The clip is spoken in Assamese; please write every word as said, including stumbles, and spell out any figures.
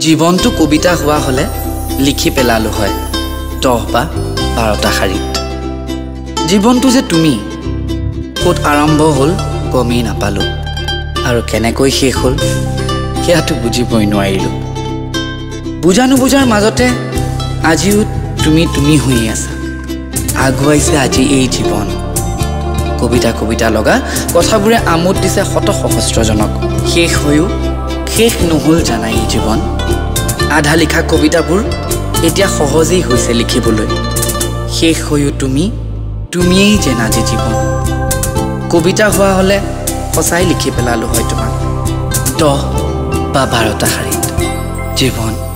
জীৱনটো কবিতা হোৱা হলে লিখি পেলালো হয় দহ বা বাৰটা শাৰীত জীৱনটো যে তুমি ক'ত আৰম্ভ হ'ল গমেই নাপালো আৰু কেনেকৈ শেষ হ'ল সেয়াটো বুজিবই নোৱাৰিলো বুজা নুবুজাৰ মাজতে আজিও তুমি তুমি হৈ আছা আগুৱাইছে আজি এই জীৱন কবিতা কবিতা লগা কথাবোৰে আমোদ দিছে শত সহস্ৰজনক শেষ হৈও শেষ নহল জানাই এই জীৱন আধা লিখা কবিতাবোৰ এতিয়া সহজেই হৈছে লিখিবলৈ শেষ হৈও তুমি তুমিয়েই যেন আজি জীৱন কবিতা হোৱা হলে সঁচাই লিখি পেলালো হয় তোমাক দহ বা বাৰটা শাৰীত জীৱন